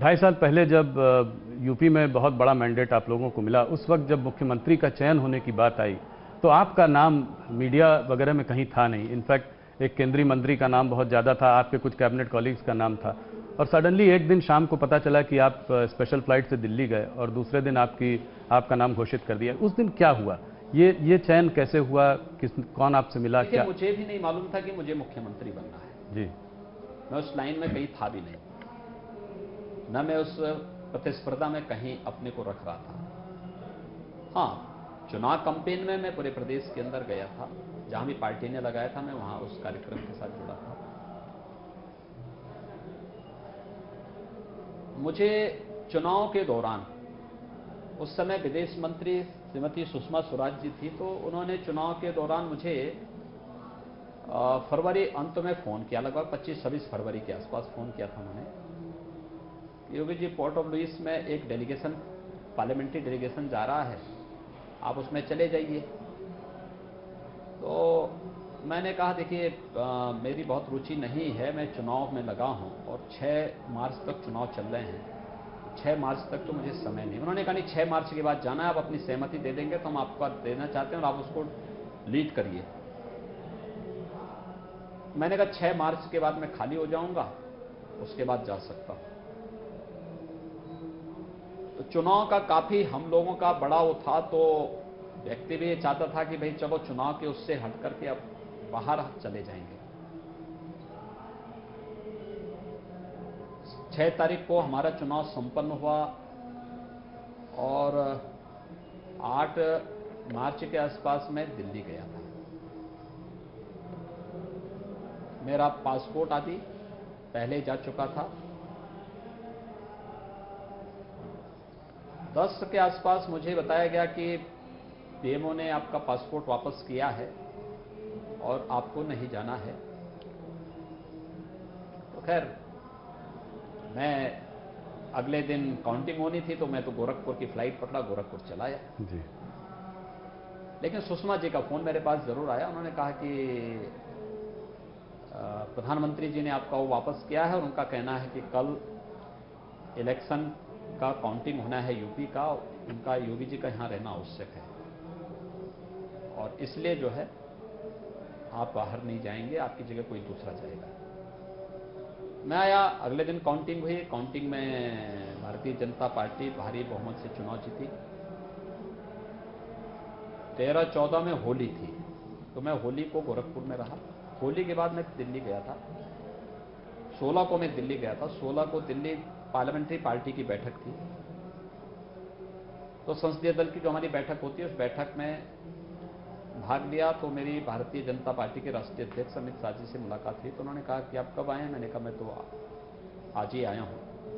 2.5 साल पहले जब यूपी में बहुत बड़ा मैंडेट आप लोगों को मिला, उस वक्त जब मुख्यमंत्री का चयन होने की बात आई तो आपका नाम मीडिया वगैरह में कहीं था नहीं। इनफैक्ट एक केंद्रीय मंत्री का नाम बहुत ज़्यादा था, आपके कुछ कैबिनेट कॉलीग्स का नाम था, और सडनली एक दिन शाम को पता चला कि आप स्पेशल फ्लाइट से दिल्ली गए और दूसरे दिन आपका नाम घोषित कर दिया। उस दिन क्या हुआ? ये चयन कैसे हुआ? कौन आपसे मिला? देखिए, क्या? मुझे भी नहीं मालूम था कि मुझे मुख्यमंत्री बनना है। जी। मैं उस लाइन में कहीं था भी नहीं, न मैं उस प्रतिस्पर्धा में कहीं अपने को रख रहा था। हाँ, चुनाव कैंपेन में मैं पूरे प्रदेश के अंदर गया था, जहां भी पार्टी ने लगाया था मैं वहां उस कार्यक्रम के साथ जुड़ा था। मुझे चुनाव के दौरान, उस समय विदेश मंत्री श्रीमती सुषमा स्वराज जी थी, तो उन्होंने चुनाव के दौरान मुझे फरवरी अंत में फ़ोन किया, लगभग 25-26 फरवरी के आसपास फ़ोन किया था उन्होंने। Yogi ji, port of Louis में एक डेलीगेशन, पार्लियामेंट्री डेलीगेशन जा रहा है, आप उसमें चले जाइए। तो मैंने कहा, देखिए मेरी बहुत रुचि नहीं है, मैं चुनाव में लगा हूं और 6 मार्च तक चुनाव चल रहे हैं, 6 मार्च तक तो मुझे समय नहीं। उन्होंने कहा, नहीं 6 मार्च के बाद जाना है, आप अपनी सहमति दे देंगे तो हम आपको देना चाहते हैं और आप उसको लीड करिए। मैंने कहा 6 मार्च के बाद मैं खाली हो जाऊंगा, उसके बाद जा सकता हूं। तो चुनाव का काफी हम लोगों का बड़ा वो था, तो व्यक्ति भी ये चाहता था कि भाई चलो चुनाव के उससे हट करके अब बाहर चले जाएंगे। 6 तारीख को हमारा चुनाव संपन्न हुआ और 8 मार्च के आसपास मैं दिल्ली गया था। मेरा पासपोर्ट आदि पहले जा चुका था। 10 के आसपास मुझे बताया गया कि पीएमओ ने आपका पासपोर्ट वापस किया है और आपको नहीं जाना है। तो खैर, मैं अगले दिन काउंटिंग होनी थी, तो मैं तो गोरखपुर की फ्लाइट पकड़ा, गोरखपुर चला आया। जी। लेकिन सुषमा जी का फोन मेरे पास जरूर आया। उन्होंने कहा कि प्रधानमंत्री जी ने आपका वो वापस किया है और उनका कहना है कि कल इलेक्शन का काउंटिंग होना है यूपी का, उनका योगी जी का यहाँ रहना आवश्यक है और इसलिए जो है आप बाहर नहीं जाएंगे, आपकी जगह कोई दूसरा जाएगा। मैं आया, अगले दिन काउंटिंग हुई। काउंटिंग में भारतीय जनता पार्टी भारी बहुमत से चुनाव जीती। 13-14 में होली थी, तो मैं होली को गोरखपुर में रहा। होली के बाद मैं दिल्ली गया था। 16 को मैं दिल्ली गया था। 16 को दिल्ली पार्लियामेंट्री पार्टी की बैठक थी। तो संसदीय दल की जो हमारी बैठक होती है, उस बैठक में भाग लिया। तो मेरी भारतीय जनता पार्टी के राष्ट्रीय अध्यक्ष अमित शाह जी से मुलाकात हुई। तो उन्होंने कहा कि आप कब आए हैं? मैंने कहा मैं तो आज ही आया हूं।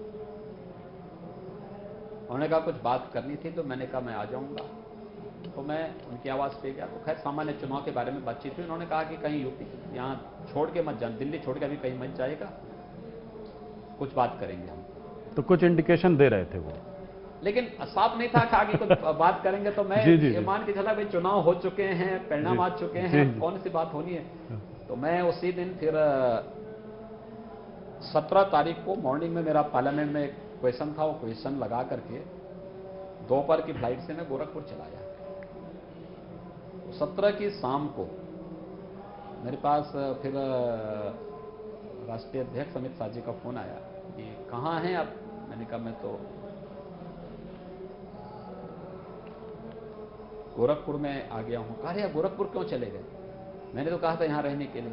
उन्होंने कहा कुछ बात करनी थी, तो मैंने कहा मैं आ जाऊंगा। तो मैं उनकी आवाज़ पे गया। तो खैर सामान्य चुनाव के बारे में बातचीत हुई। उन्होंने कहा कि कहीं यूपी यहाँ छोड़ के मत जाना, दिल्ली छोड़ के अभी कहीं मत जाएगा, कुछ बात करेंगे हम। तो कुछ इंडिकेशन दे रहे थे वो, लेकिन साफ नहीं था कि आगे कुछ बात करेंगे। तो मैं जी, जी, ये मान के चला भाई चुनाव हो चुके हैं, परिणाम आ चुके हैं, कौन सी बात होनी है। तो मैं उसी दिन फिर 17 तारीख को मॉर्निंग में मेरा पार्लियामेंट में एक क्वेश्चन था, वो क्वेश्चन लगा करके दोपहर की फ्लाइट से मैं गोरखपुर चला गया। 17 की शाम को मेरे पास फिर राष्ट्रीय अध्यक्ष अमित शाह जी का फोन आया कि कहाँ हैं आप? मैंने कहा मैं तो गोरखपुर में आ गया हूं। कहा अरे गोरखपुर क्यों चले गए? मैंने तो कहा था यहां रहने के लिए।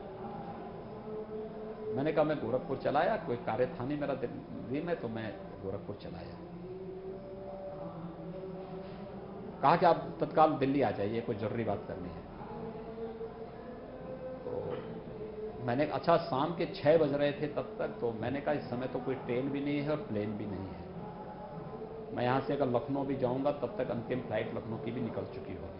मैंने कहा मैं गोरखपुर चला आया, कोई कार्य था नहीं मेरा दिल्ली में, तो मैं गोरखपुर चला आया। कहा कि आप तत्काल दिल्ली आ जाइए, कोई जरूरी बात करनी है। तो मैंने अच्छा, शाम के 6 बज रहे थे तब तक। तो मैंने कहा इस समय तो कोई ट्रेन भी नहीं है और प्लेन भी नहीं है, मैं यहां से अगर लखनऊ भी जाऊंगा तब तक अंतिम फ्लाइट लखनऊ की भी निकल चुकी होगी।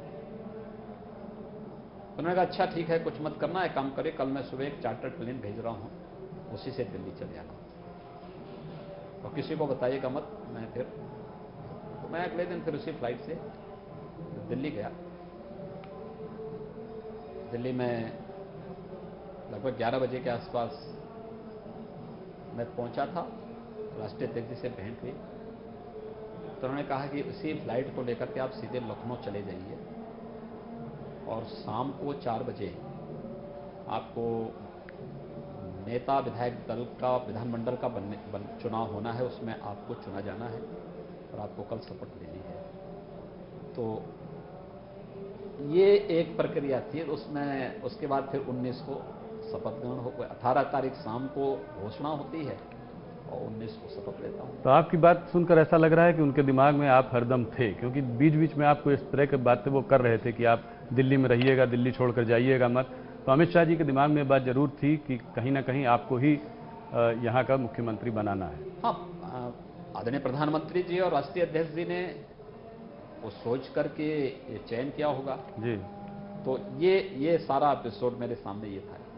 तो मैंने कहा अच्छा ठीक है, कुछ मत करना है, काम करिए, कल मैं सुबह एक चार्टर्ड प्लेन भेज रहा हूं, उसी से दिल्ली चले आना और किसी को बताइएगा मत। मैं फिर तो मैं अगले दिन फिर उसी फ्लाइट से दिल्ली गया। दिल्ली में लगभग 11 बजे के आसपास मैं पहुंचा था राष्ट्रीय अध्यक्ष जी से भेंट हुई, तो उन्होंने कहा कि उसी फ्लाइट को लेकर के आप सीधे लखनऊ चले जाइए और शाम को 4 बजे आपको नेता विधायक दल का विधानमंडल का चुनाव होना है, उसमें आपको चुना जाना है और आपको कल शपथ लेनी है। तो ये एक प्रक्रिया थी। उसमें उसके बाद फिर 19 को शपथ ग्रहण हो, 18 तारीख शाम को घोषणा होती है और 19 को शपथ लेता हूँ। तो आपकी बात सुनकर ऐसा लग रहा है कि उनके दिमाग में आप हरदम थे, क्योंकि बीच बीच में आपको इस तरह की बातें वो कर रहे थे कि आप दिल्ली में रहिएगा, दिल्ली छोड़कर जाइएगा मत। तो अमित शाह जी के दिमाग में बात जरूर थी कि कहीं ना कहीं आपको ही यहाँ का मुख्यमंत्री बनाना है। हाँ, आदरणीय प्रधानमंत्री जी और राष्ट्रीय अध्यक्ष जी ने वो सोच करके ये चयन किया होगा। जी। तो ये सारा एपिसोड मेरे सामने ये था।